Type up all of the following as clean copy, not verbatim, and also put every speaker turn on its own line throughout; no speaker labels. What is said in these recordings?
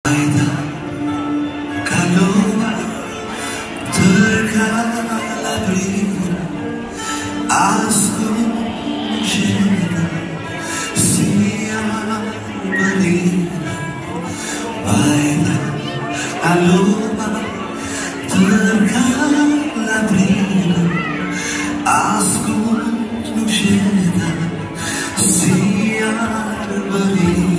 Aida, calor, tărca la brina, ascunge-la, sia marina. Aida, calor, tărca la brina, ascunge-la, sia marina.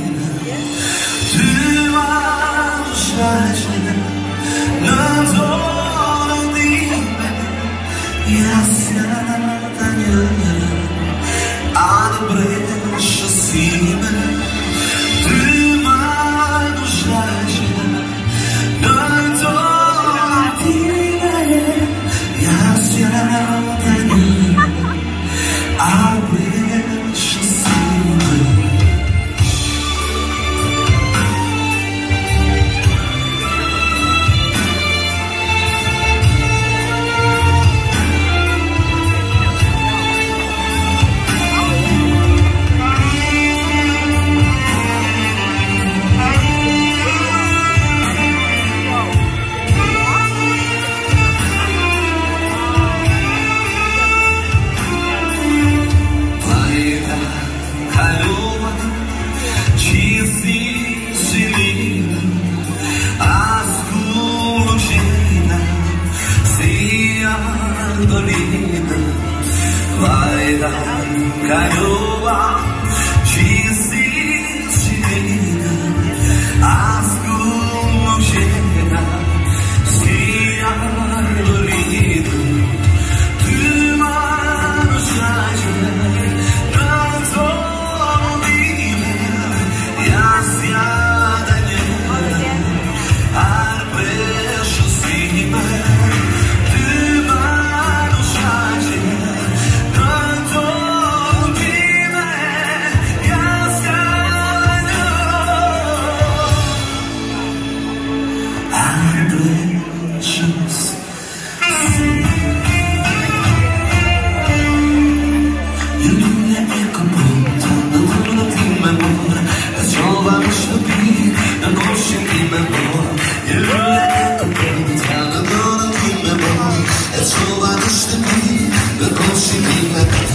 Vai da garoa, ci si veda, ascolgena, sia dolida, tu mano sai, non so dire, e sia da niente, al pesce si It's so much to be, the